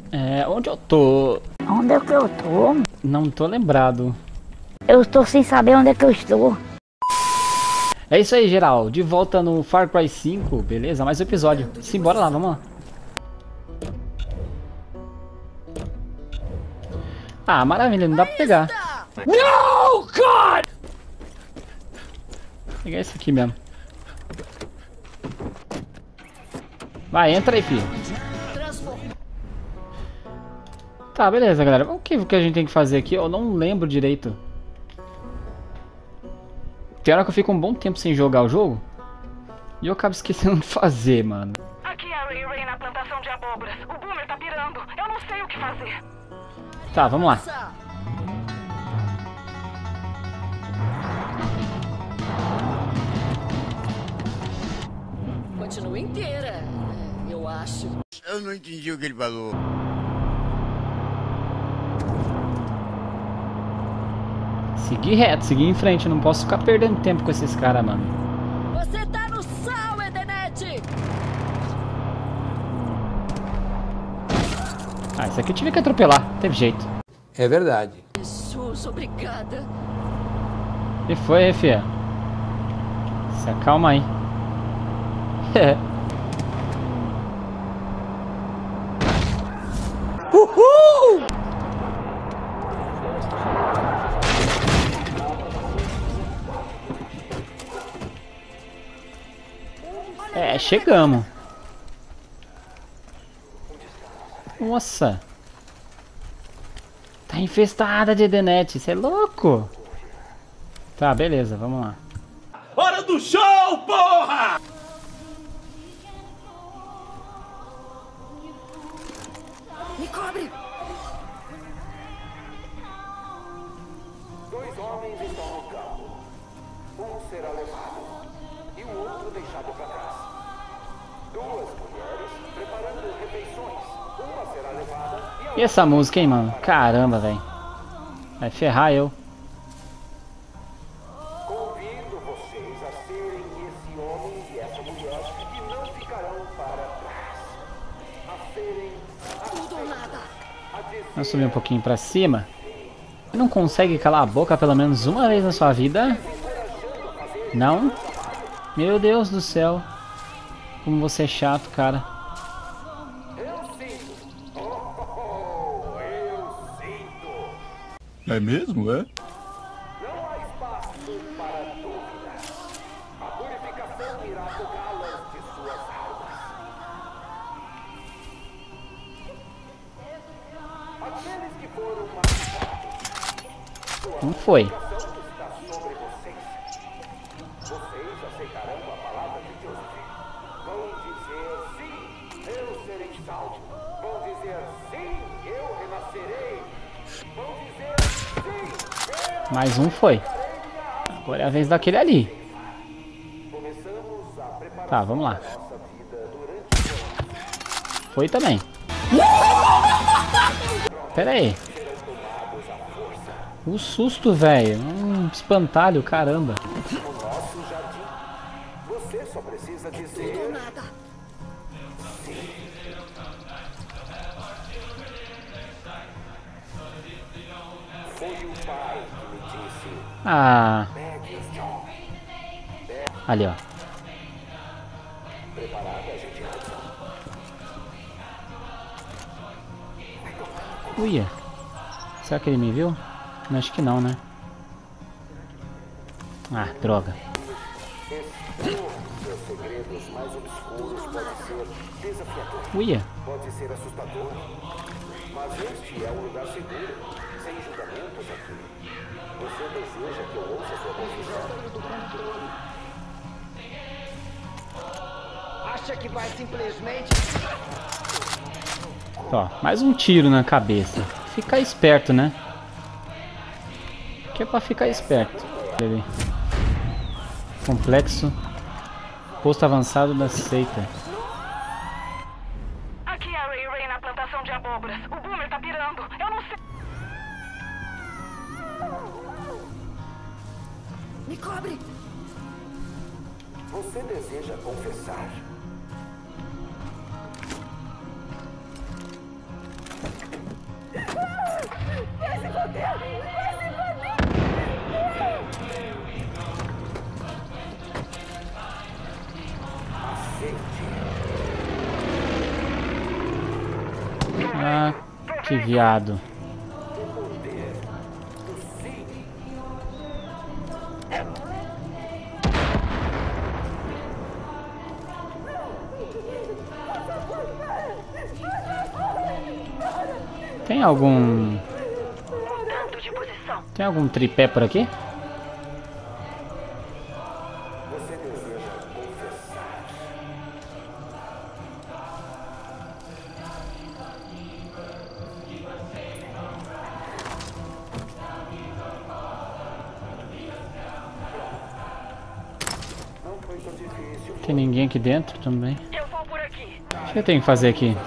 É, onde eu tô? Onde é que eu tô? Não tô lembrado. Eu estou sem saber onde é que eu estou. É isso aí, geral. De volta no Far Cry 5, beleza? Mais um episódio. Simbora lá, vamos lá. Ah, maravilha, não dá pra pegar. No, God! Vou pegar esse aqui mesmo. Vai, entra aí, filho. Tá, beleza, galera. O que a gente tem que fazer aqui? Eu não lembro direito. Tem hora que eu fico um bom tempo sem jogar o jogo e eu acabo esquecendo de fazer, mano. Aqui é a Ray na plantação de abóboras. O Boomer tá pirando. Eu não sei o que fazer. Tá, vamos lá. Continua inteira, eu acho. Eu não entendi o que ele falou. Seguir reto, seguir em frente. Eu não posso ficar perdendo tempo com esses caras, mano. Você tá no sal, Edenete! Ah, isso aqui eu tive que atropelar. Teve jeito. É verdade. Jesus, obrigada. E foi, fia? Se acalma aí. Uhul! É, chegamos. Nossa. Tá infestada de Edenete. Você é louco? Tá, beleza, vamos lá. Hora do show, porra! Me cobre! Dois homens estão no campo. Um será levado e o outro deixado para trás. Duas mulheres preparando refeições. Uma será levada e a E essa música, hein, mano? Caramba, velho. Vai ferrar eu. Convido vocês a serem esse homem e essa mulher e não ficarão para trás. A serem Tudo ou nada. Vamos subir um pouquinho pra cima. Não consegue calar a boca pelo menos uma vez na sua vida? Não? Meu Deus do céu. Como você é chato, cara. É mesmo, é? não há espaço para dúvida. A purificação irá tocá-las de suas almas. Aqueles que foram marcados, Não foi. a ação está sobre vocês. Vocês aceitarão a palavra de Deus. Vão dizer sim, eu serei salvo. Vão dizer sim, eu renascerei. Vão dizer sim, Mais um foi. Agora é a vez daquele ali. começamos a preparar Tá, vamos lá. nossa vida durante Foi também. Pera aí. O susto, velho. Espantalho, caramba. o nosso jardim. Você só precisa dizer Tudo ou nada. foi o pai que me disse. Ah, Pegue os John. ali, ó. Preparada, gente? Uia. Será que ele me viu? Acho que não, né? Ah, droga. Expor seus segredos mais obscuros pode ser desafiador, Uia. pode ser assustador. Mas este é um lugar seguro, sem julgamentos aqui. Você deseja que eu ouça sua confissão? Acha que vai simplesmente... Ó, mais um tiro na cabeça. Ficar esperto, né? Que é pra ficar esperto. Ele. Complexo. Posto avançado da seita. Aqui é a Ray na plantação de abóboras. O Boomer tá pirando. Eu não sei. Me cobre! Você deseja confessar? Ah, que viado. Tem algum... Mudando de posição. Tem algum tripé por aqui? Você deseja confessar? Não foi tão difícil. Tem ninguém aqui dentro também. Eu vou por aqui. O que eu tenho que fazer aqui?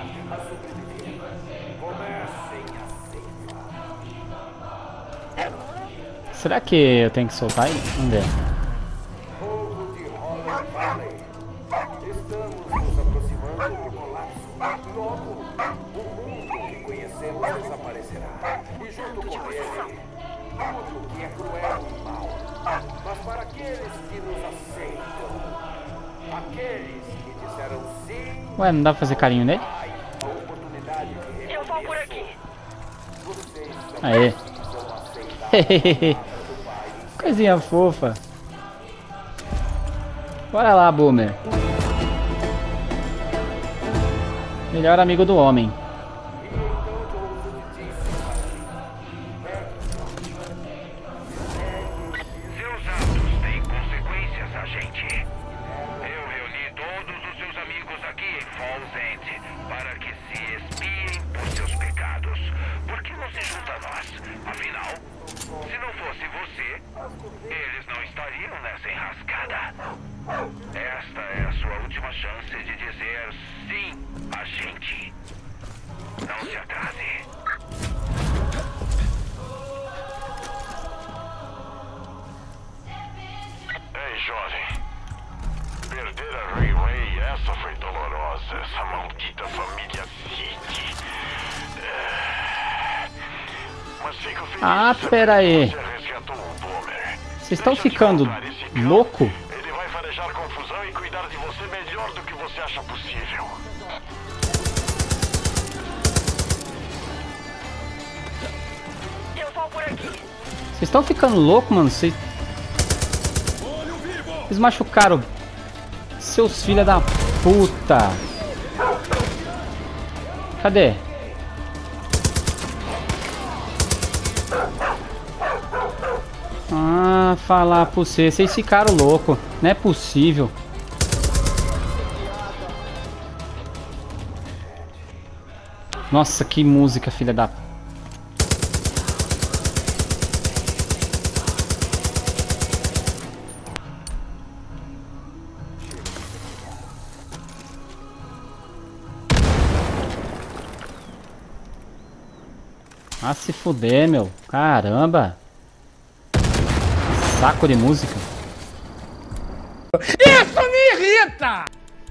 Será que eu tenho que soltar ele? Vamos ver. Povo de Hollow Valley, estamos nos aproximando do colapso. Logo, o mundo que conhecemos desaparecerá. E junto com ele, tudo que é cruel e mau. Mas para aqueles que nos aceitam, aqueles que disseram sim, Ué, não dá pra fazer carinho nele? a oportunidade de Eu vou por aqui. vocês Aê. vão aceitar. Coisinha fofa. Bora lá, Boomer. Melhor amigo do homem. Seus atos têm consequências, agente. Eu reuni todos os seus amigos aqui em Falls End para que se expiem por seus pecados. Por que não se junta a nós? Afinal, se não fosse você, eles não estariam nessa enrascada. Esta é a sua última chance de dizer sim, agente. Não se atrase. Ei, jovem. Perder a Ray Ray, essa foi dolorosa. Essa maldita família City. Mas fico feliz. Ah, pera aí. Você resgatou o Boomer. Vocês estão Deixa eu te ficando contar, esse cão, louco? Ele vai farejar confusão e cuidar de você melhor do que você acha possível. Eu vou por aqui. Vocês estão ficando louco, mano? Vocês machucaram seus filha da puta. Cadê? Ah, falar pra vocês ficaram loucos. Não é possível. Nossa, que música, filha da... Ah, se fuder, meu. Caramba. Saco de música. Isso me irrita!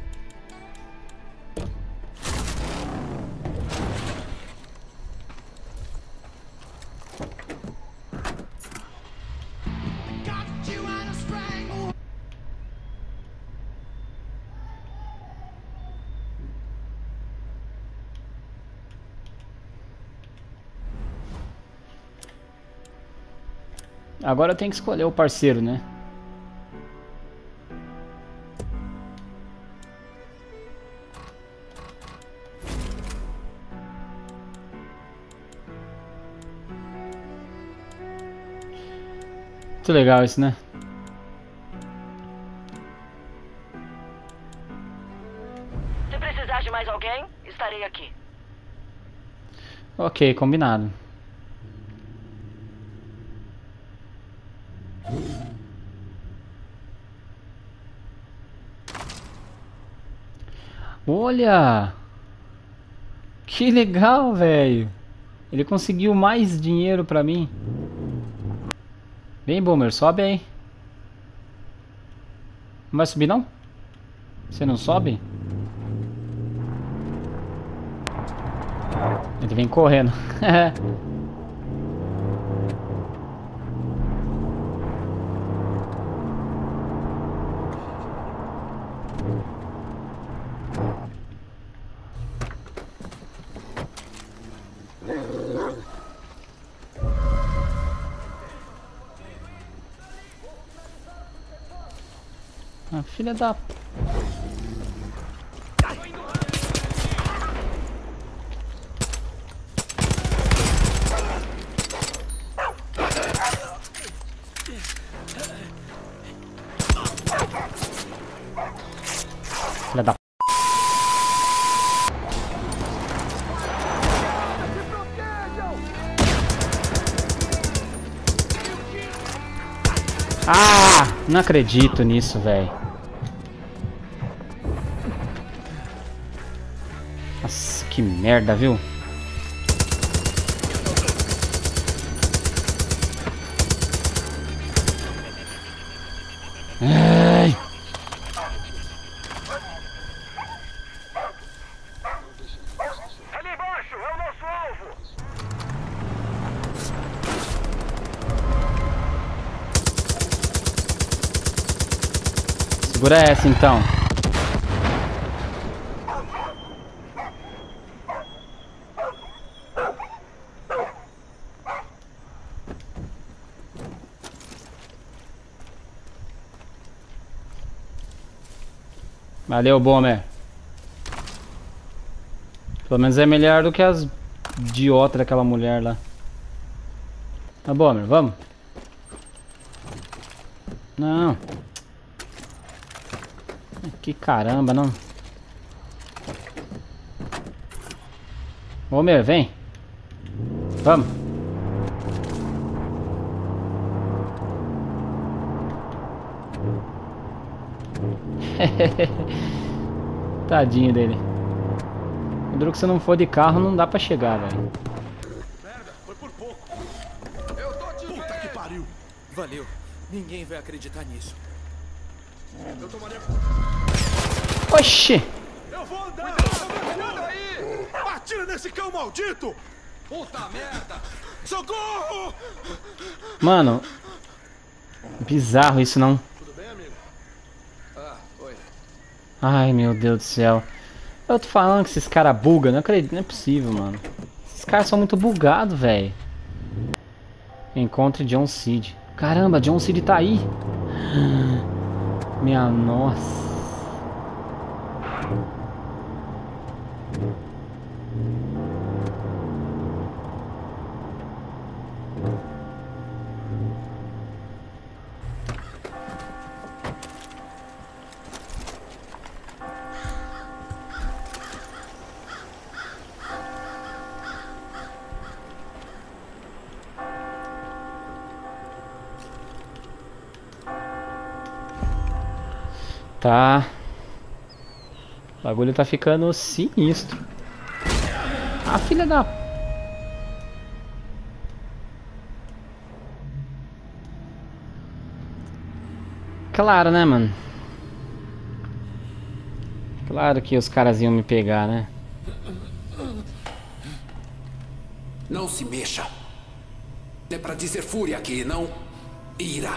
Agora eu tenho que escolher o parceiro, né? Muito legal isso, né? Se precisar de mais alguém, estarei aqui. Ok, combinado. Olha! Que legal, velho! Ele conseguiu mais dinheiro pra mim. Vem, Boomer, sobe aí. Não vai subir, não? Você não sobe? Ele vem correndo. Ah, filha da... Filha da... Ah, não acredito nisso, velho. Nossa, que merda, viu? Ai. Ali embaixo, é o nosso alvo! Segura essa então. Valeu, Bomber. Pelo menos é melhor do que as idiotas daquela mulher lá. Tá, Bomber, vamos. Não. Que caramba, não. Bomber, vem. Vamos. Tadinho dele. Lembrou que se não for de carro não dá pra chegar, velho. Merda, foi por pouco. Eu tô te Puta que pariu. Valeu. Ninguém vai acreditar nisso. Eu tomaria... Oxi! Eu vou andar! Cuidado aí! Atira nesse cão maldito! Puta merda! Socorro! Mano, bizarro isso, não? Tudo bem, amigo? Ah, oi. Ai, meu Deus do céu. Eu tô falando que esses caras bugam, não acredito, não é possível, mano. Esses caras são muito bugados, velho. Encontre John Seed. Caramba, John Seed tá aí. Minha nossa. Tá. O bagulho tá ficando sinistro. Ah, filha da... Claro, né, mano? Claro que os caras iam me pegar, né? Não se mexa. É pra dizer fúria aqui, não ira.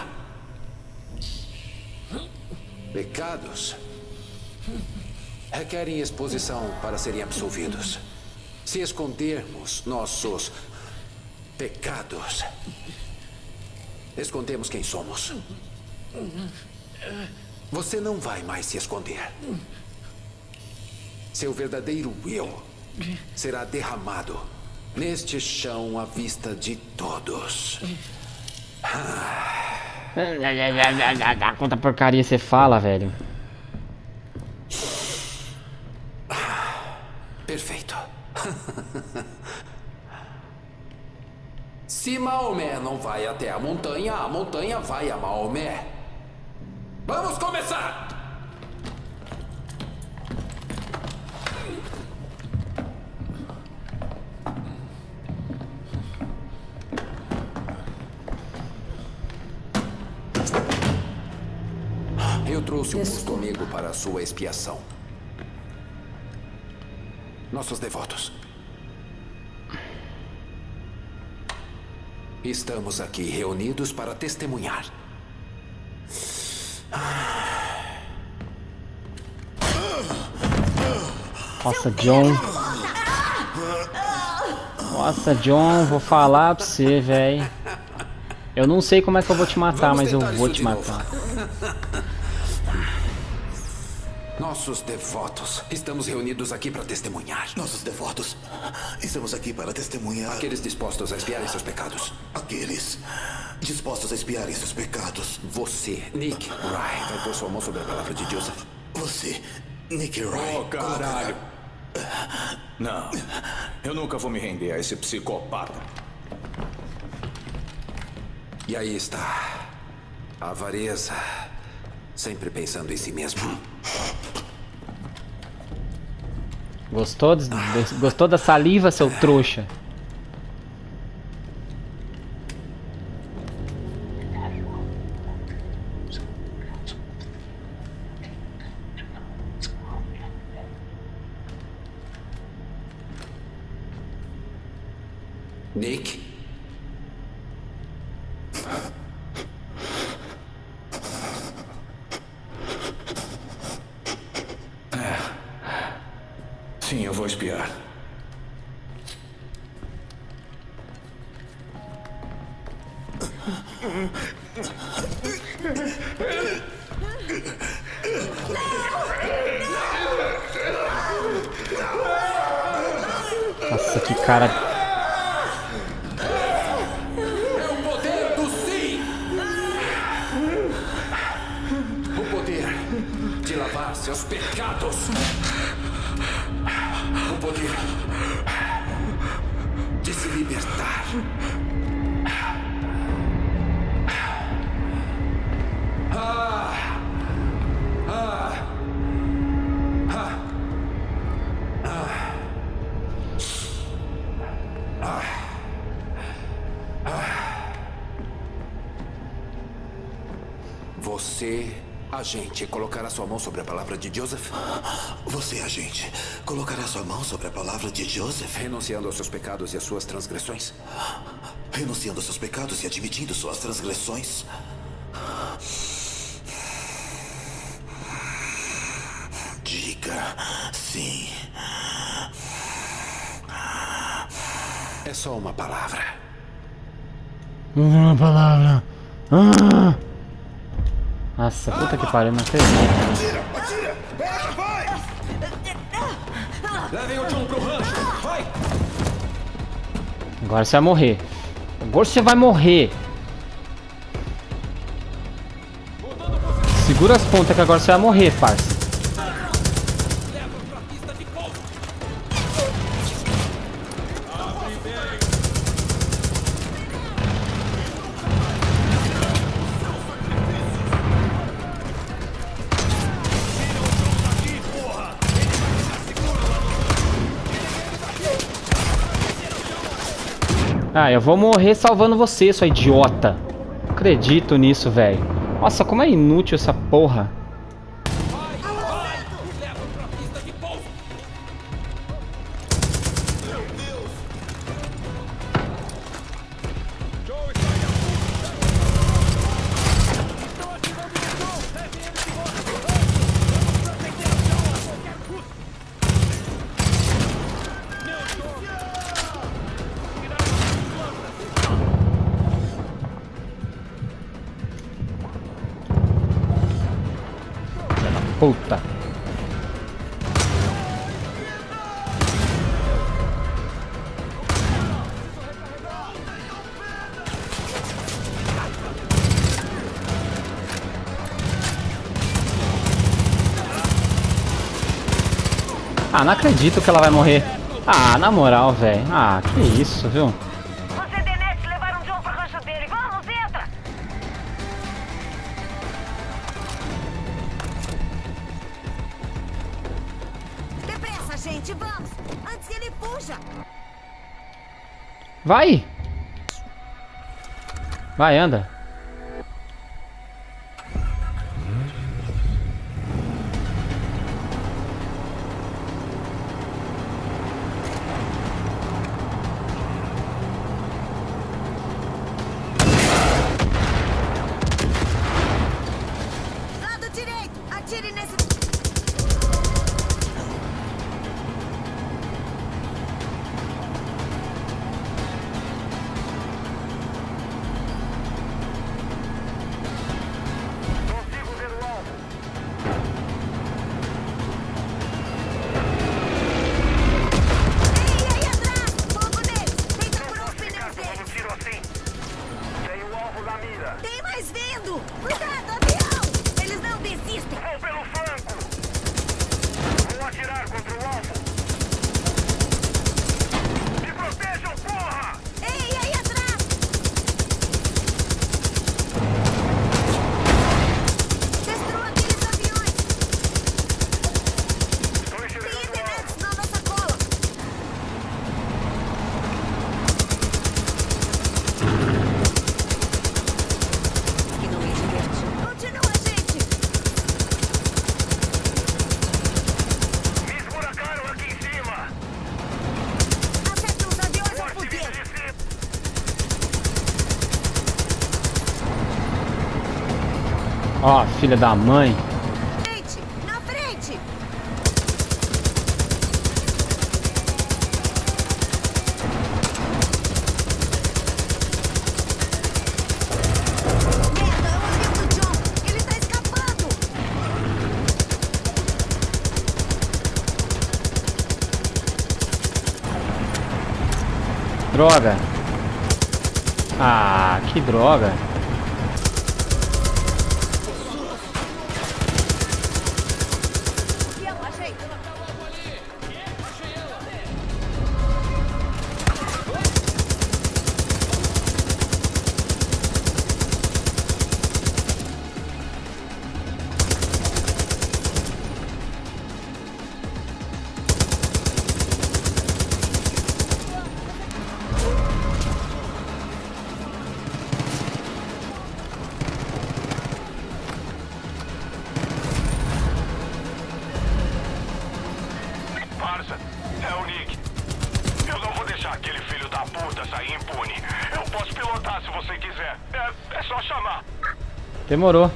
Pecados requerem exposição para serem absolvidos. Se escondermos nossos pecados, escondemos quem somos. Você não vai mais se esconder. Seu verdadeiro eu será derramado neste chão à vista de todos. Quanta porcaria você fala, velho. Perfeito. Se Maomé não vai até a montanha vai a Maomé. Vamos começar! Eu trouxe um custo amigo para a sua expiação. Nossos devotos. Estamos aqui reunidos para testemunhar. Nossa, John. Nossa, John, vou falar pra você, velho. Eu não sei como é que eu vou te matar, mas eu vou te matar. Nossos devotos. Estamos reunidos aqui para testemunhar. Nossos devotos. Estamos aqui para testemunhar. Aqueles dispostos a expiarem seus pecados. Aqueles dispostos a expiarem seus pecados. Você, Nick Wright, vai pôr sua mão sobre a palavra de Joseph. Você, Nick Wright. Oh, caralho. Não, eu nunca vou me render a esse psicopata. E aí está. A avareza. Sempre pensando em si mesmo. Gostou da saliva, seu trouxa? Nick? Sim, eu vou espiar. Nossa, que cara... É o poder do sim! O poder de lavar seus pecados. O poder de se libertar. Você, agente, colocará sua mão sobre a palavra de Joseph? Você, agente, colocará sua mão sobre a palavra de Joseph? Renunciando aos seus pecados e às suas transgressões? Renunciando aos seus pecados e admitindo suas transgressões? Diga sim. É só uma palavra. Uma palavra. Ah! Nossa, puta que pariu, não acredito. Atira! Pega, vai! Levem o John pro rancho, vai! Agora você vai morrer. Agora você vai morrer. Segura as pontas que agora você vai morrer, parça. Ah, eu vou morrer salvando você, sua idiota. Não acredito nisso, velho. Nossa, como é inútil essa porra. Puta. Ah, não acredito que ela vai morrer. Ah, na moral, velho. Ah, que isso, viu? Você e Denete levaram John pro rancho dele. Vamos, entra! Depressa, gente, vamos! Antes que ele fuja! Vai! Vai, anda. Lado direito! Atire nesse... Ó, filha da mãe. Gente, na frente! Merda, é o amigo do John! Ele tá escapando! Droga. Ah, que droga. Parça, é o Nick. Eu não vou deixar aquele filho da puta sair impune. Eu posso pilotar se você quiser. É só chamar. Demorou.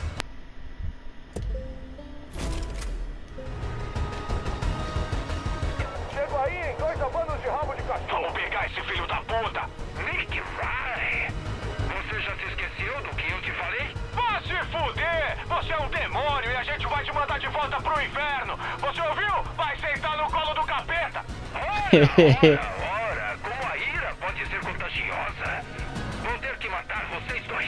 Chego aí em 2 abanos de rabo de cachorro. Vamos pegar esse filho da puta. Nick Riley. Você já se esqueceu do que eu te falei? Vá se fuder! Você é um demônio e a gente vai te mandar de volta pro inferno. Você ouviu? Vai sentar no colo do capeta. Ora, como a ira pode ser contagiosa. Vou ter que matar vocês dois.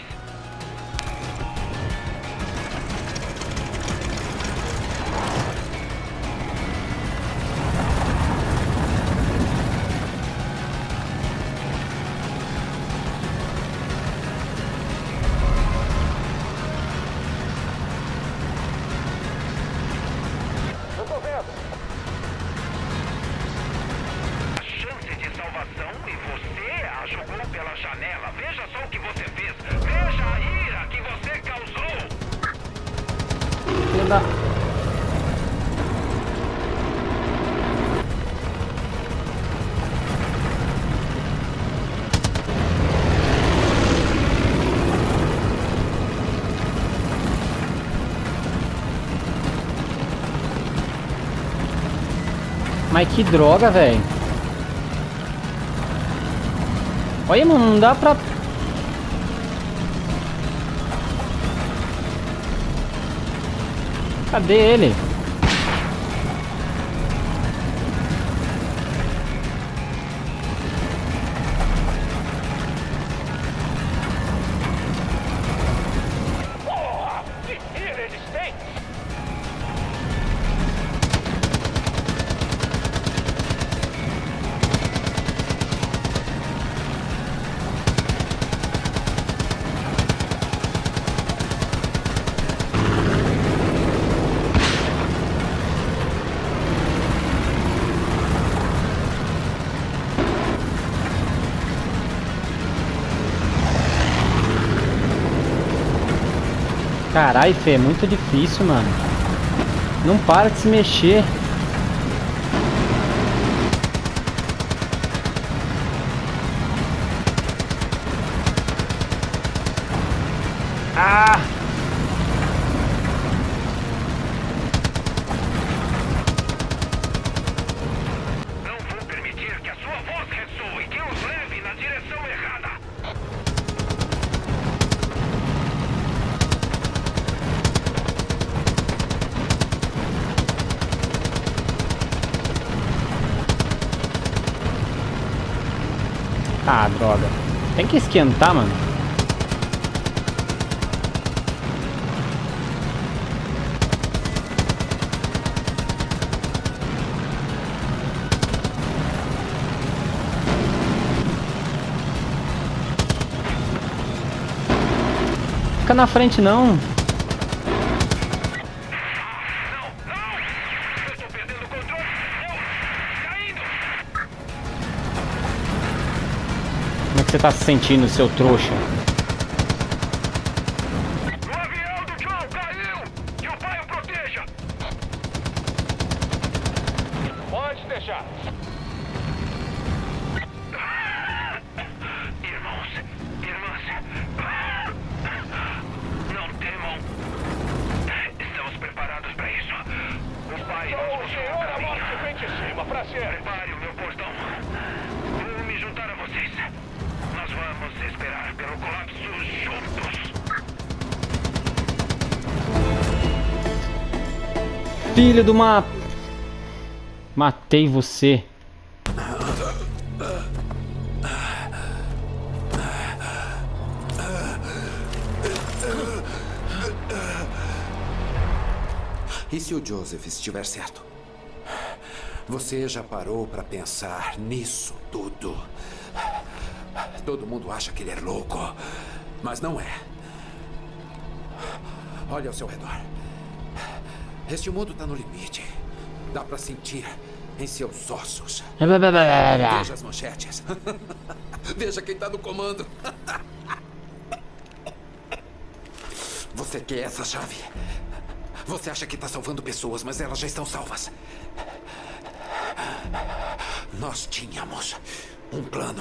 Eu tô vendo. A chance de salvação e você a jogou pela janela. Veja só o que você fez. Veja a ira que você causou. Filha da... Mas que droga, velho. Olha, mano, não dá pra... Cadê ele? Porra! Que ira eles têm! Carai, Fê, é muito difícil, mano. Não para de se mexer. Ah! Não vou permitir que a sua voz ressoe, que os leve na direção errada. Ah, droga. Tem que esquentar, mano. Fica na frente, não. Não! Eu estou perdendo o controle! Caindo! Como é que você tá se sentindo, seu trouxa? O avião do John caiu! Que o pai o proteja! Pode deixar! Irmãos, irmãs, não temam. Filho de uma... Matei você. E se o Joseph estiver certo? Você já parou para pensar nisso tudo? Todo mundo acha que ele é louco, mas não é. Olha ao seu redor. Este mundo está no limite. Dá para sentir em seus ossos. Veja as manchetes. Veja quem está no comando. Você quer essa chave? Você acha que está salvando pessoas, mas elas já estão salvas. Nós tínhamos um plano.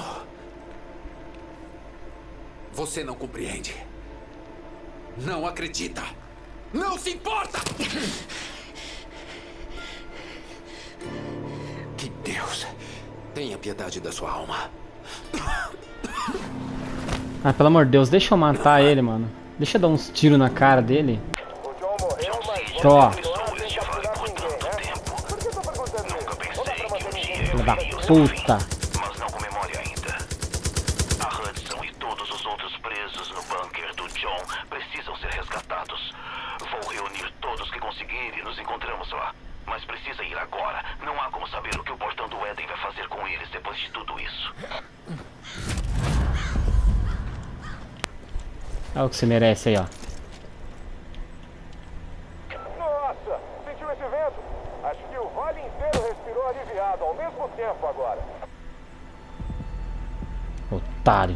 Você não compreende. Não acredita. Não se importa! Que Deus tenha piedade da sua alma. Ah, pelo amor de Deus, deixa eu matar ele, mano. Deixa eu dar uns tiros na cara dele. Ó. Filha da puta. Mas não comemore ainda. A Hudson e todos os outros presos no bunker do John precisam ser resgatados. Vou reunir todos que conseguir e nos encontramos lá. Mas precisa ir agora. Não há como saber o que o portão do Éden vai fazer com eles depois de tudo isso. Olha o que você merece aí, ó. Nossa, sentiu esse vento? Acho que o vale inteiro respirou aliviado ao mesmo tempo agora. Otário.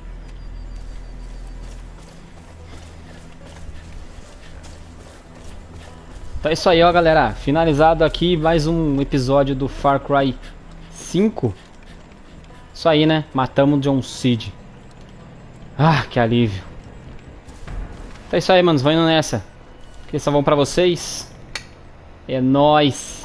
Então é isso aí, ó, galera. Finalizado aqui mais um episódio do Far Cry 5. Isso aí, né? Matamos o John Seed. Ah, que alívio. Então é isso aí, manos. Vão indo nessa. Aqui só vão pra vocês. É nóis.